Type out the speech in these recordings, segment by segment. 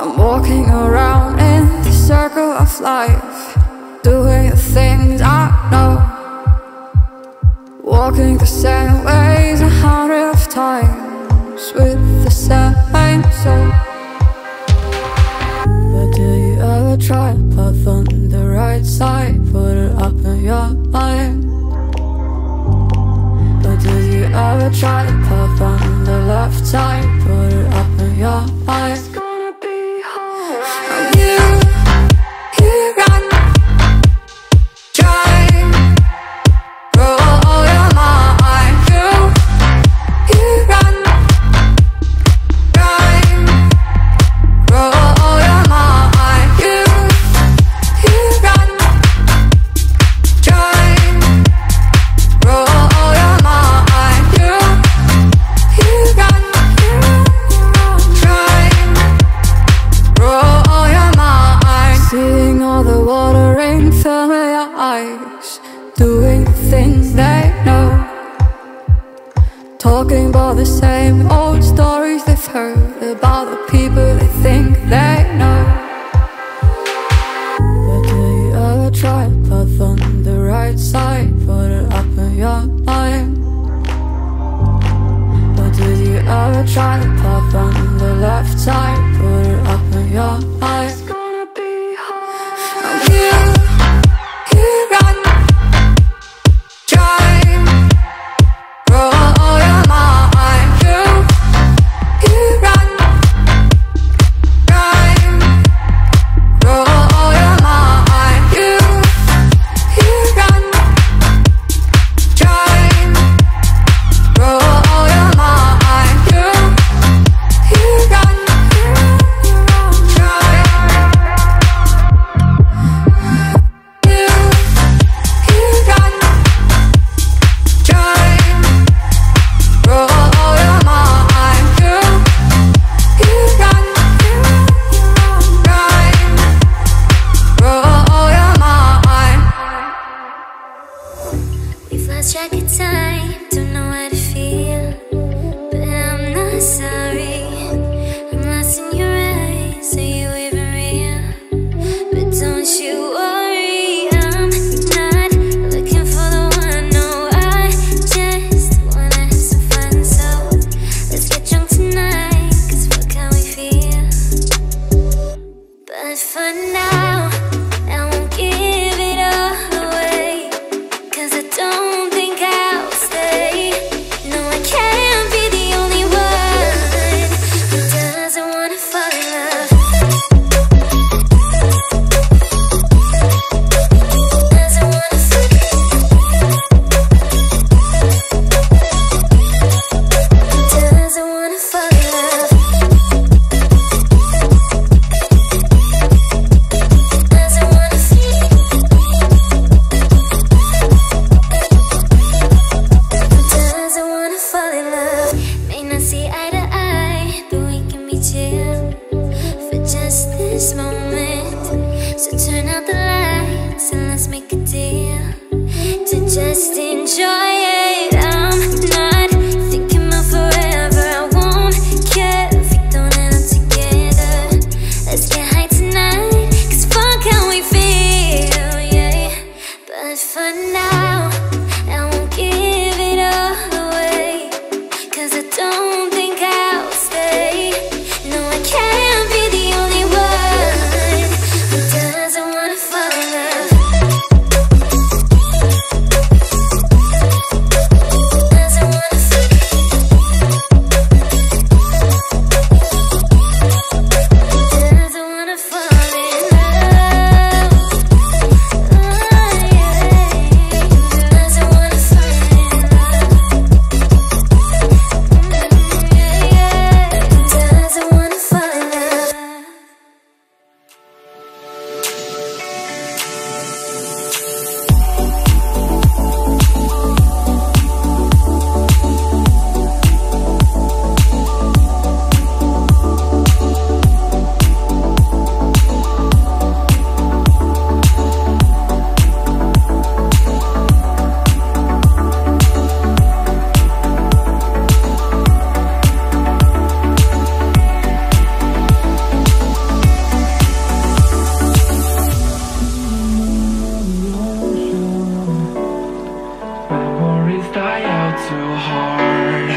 I'm walking around in the circle of life, doing the things I know, walking the same ways 100 times with the same soul. But do you ever try to path on the right side, put it up in your mind? But do you ever try to path on the left side, put it up in your mind? It's gonna be alright. You run, drive, roll your mind. You run, drive, roll your mind. You run, drive, roll your mind. You run, drive, roll your mind. Seeing all the watering fill your eyes, doing the things they know, talking about the same old stories they've heard about the people they think they know. But do you ever try to path on the right side, put it up in your mind? But did you ever try to path on the left side, put it up in your mind? It's gonna be alright. You run, drive, roll your mind. You run, drive, roll your mind. You run, drive, roll your mind. You run, drive. We've lost track of time, don't know how to feel, but I'm not sorry. I'm lost in your eyes, are you even real? But don't you worry, I'm not looking for the one. No, I just wanna have some fun. So let's get drunk tonight, 'cause fuck how we feel. But for now, I won't give it all away, 'cause I don't think I'll stay. No, I can't be the only one who doesn't wanna fall in love. Doesn't wanna fall in love. Doesn't wanna fall in love. Doesn't wanna feel. Doesn't wanna fall in love. May not see eye to eye, but we can be chill for just this moment. So turn out the lights and let's make a deal to just enjoy it. I'm not thinking about forever. I won't care if we don't end up together. Let's get high tonight, 'cause fuck how we feel, yeah. But for now, I won't give it all away, 'cause I don't think I'll stay. No, I can't be the only one who doesn't wanna fall in love. too hard.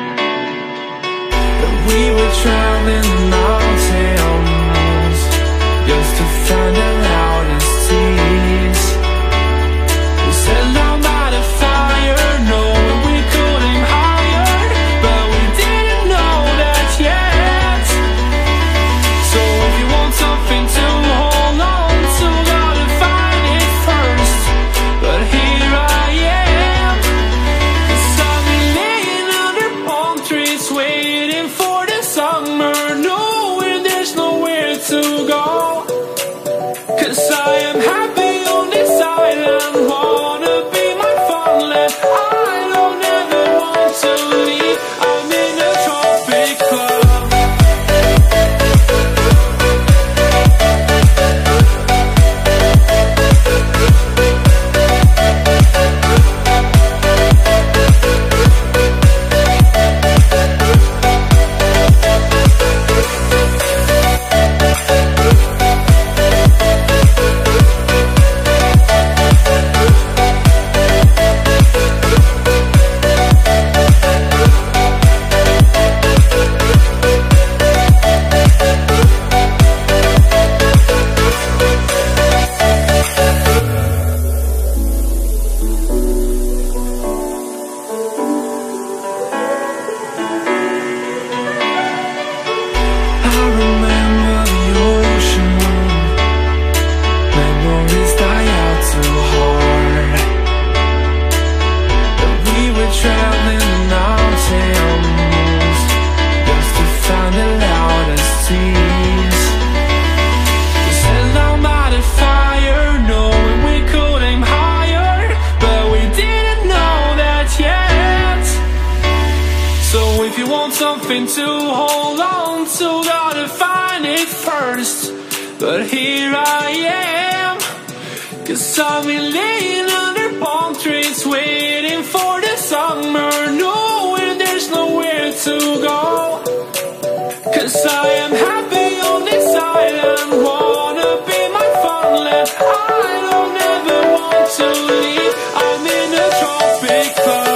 And we were traveling the mountains just to find the loudest tears. We set down by the fire, knowing we could aim higher, but we didn't know that yet. So if you want something to hold on to, gotta find it first. But here I am, 'cause I've been laying under palm trees, waiting for the summer, knowing there's nowhere to go. 'Cause I am happy on this island, wanna be my farmland. I don't ever want to leave, I'm in a tropic club. I remember the ocean, memories die out too hard. And we were traveling the mountains just to find the loudest tears. We sat down by the fire, knowing we could aim higher, but we didn't know that yet. So if you want something to hold on to, gotta find it first. But here I am, 'cause I've been laying under palm trees, waiting for the summer, knowing there's nowhere to go. 'Cause I am happy on this island, wanna be my farmland. I don't ever want to leave, I'm in a tropic club.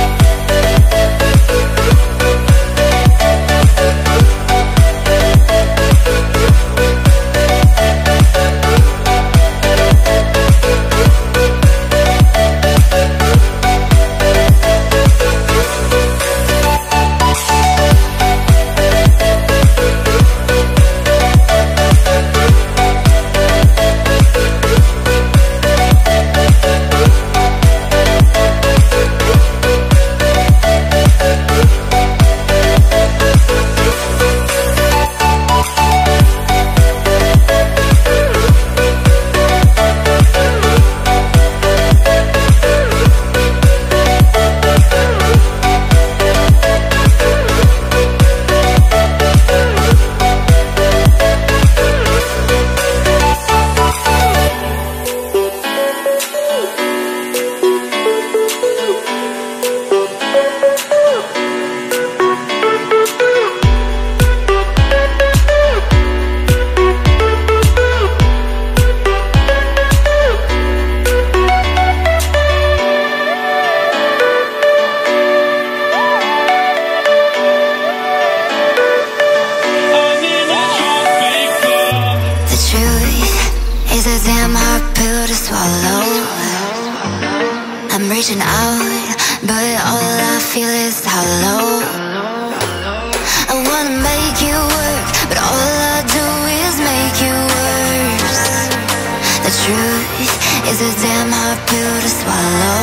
Is a damn hard pill to swallow. I'm reaching out, but all I feel is hollow. I wanna make you work, but all I do is make you worse. The truth is a damn hard pill to swallow.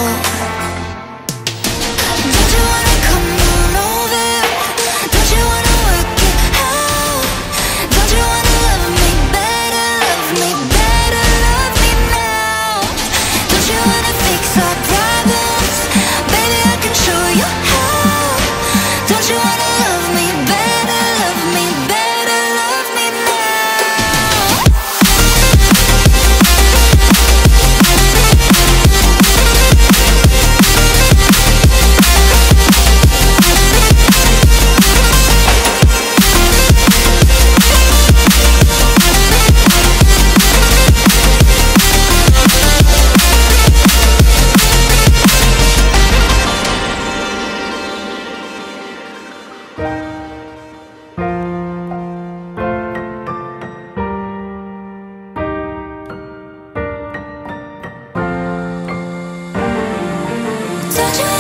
Don't you wanna come on over? Don't you wanna work it out? Don't you wanna love me better, love me better, love me now? Don't you wanna fix our problems? Baby, I can show you how. Don't you wanna love me better, love me better, love me now? Touch